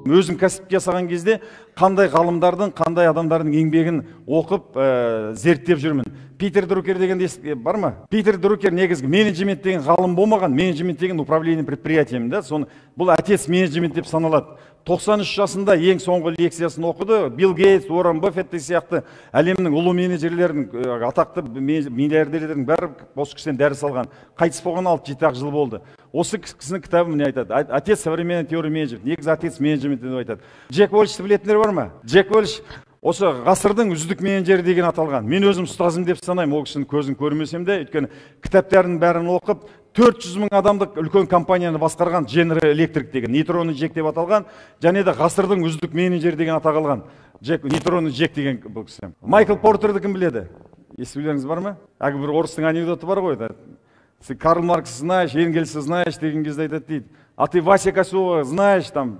Өзім кәсіпке жасаған кезде қандай ғалымдардың, қандай адамдардың еңбегін оқып, зерттеп жүрмін. Питер Друкер деген бар ма? Питер Друкер негізгі менеджмент деген ғалым болмаған, менеджмент деген управление предприятием, да? Бұл әтес менеджмент деп саналады. 93 жасында ең соңғы лекциясын оқыды. Билл Гейтс, Уоррен Баффет сияқты әлемнің ұлы менеджерлердің, атақты миллиардерлердің бәрі осы кісіден дәріс алған. Қайтыс болған 6-7 жыл болды. Осы кісінің кітабы не айтады? Отец современной теории менеджмента. Негізі отец менеджменті деп айтады. Джек Уэльшті білетіндер бар ма? Джек Уэльш осы ғасырдың үздік менеджері деген аталған. Мен өзім ұстазым деп санаймын, ол кісінің көзін көрмесем де, өйткені кітаптарының бәрін оқып, 400 мың адамдық үлкен компанияны басқарған General Electric деген, нейтронный Джек деп аталған, және де ғасырдың үздік менеджері деген аталған. Нейтронный Джек деген бұл кісі. Майкл Портерді кім біледі? Естулеріңіз бар ма? Әлгі бір орыстың анекдоты бар ғой. Карл Маркс знаешь, Энгельса знаешь деген кезде айтады дейді. А ты Вася Косова знаешь, там,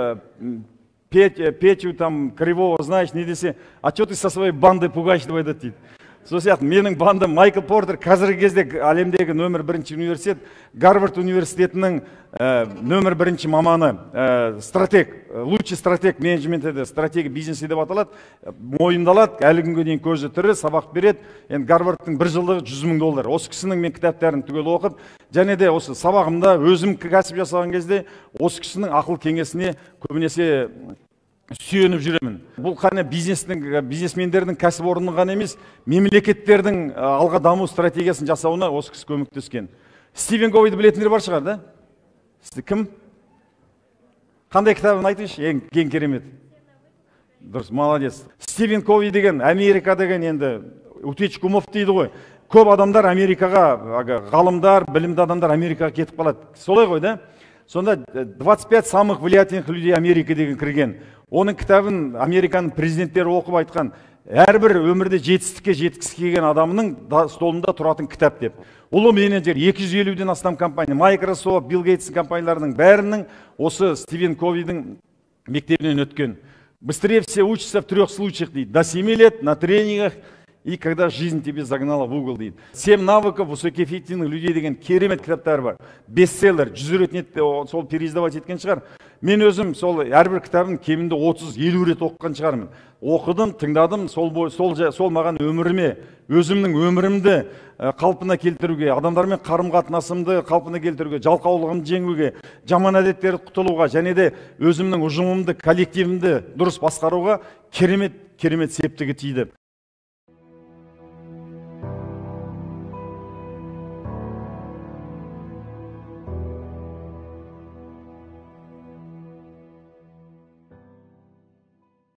Петю там Кривого знаешь, не десе, а что ты со своей бандой пугаешь, давай дейді. Сол сияқты менің бандам Майкл Портер қазіргі кезде әлемдегі нөмір 1 университет, Гарвард университетінің нөмір 1 маманы, стратег, лучший стратег менеджменті, стратегия бизнесі деп аталады, мойындалады, әлі күнге дейін көзі тірі, сабақ береді. Енді Гарвардтың бір жылдығы $100,000. Осы кісінің мен кітаптарын түгел оқып, және де осы сабағымда өзім кәсіп жасаған кезде осы кісінің ақыл кеңесіне көбінесе сүйеніп жүремін. Бұл қане бизнесмендердің кәсіпорынның ғана емес, мемлекеттердің алға даму стратегиясын жасауына осы кісі көмектескен. Стивен Ковиді білетіндер бар шығар, да? Кім? Қандай кітабын айтыңызшы, ең керемет. Дұрыс, молодец. Стивен Кови деген, Америка деген енді утечку муфт дейді ғой. Көп адамдар Америкаға, ғалымдар, білімді адамдар Америкаға кетіп қалады. Солай ғой, да? Сонда 25 самых влиятельных людей Америка деген кірген. Оның кітабын Американың президенттері оқып айтқан, әрбір өмірде жетістікке жеткісі келген адамның столында тұратын кітап деп. Ұлы менеджер 250-ден астам компания, Microsoft, Bill Gates компанияларының бәрінің осы Стивен Ковидің мектебінен өткен. Быстрее все учатся в 3 случаях, дейді. До 7 лет на тренингах и когда жизнь тебе загнала в угол, дейді. 7 навыков высокоэффективных людей деген керемет кітаптар бар. Бестселлер, 100 рет сол переиздавать еткен шығар. Мен өзім сол әрбір кітабын кемінде 30-50 рет оқыған шығармын. Оқыдым, тыңдадым, сол маған өміріме, өзімнің өмірімді қалпына келтіруге, адамдармен қарым-қатынасымды қалпына келтіруге, жалқаулығымды жеңуге, жаман әдеттерді құтылуға, және де өзімнің ұжымымды, коллективімді дұрыс басқаруға керемет септігі тиді.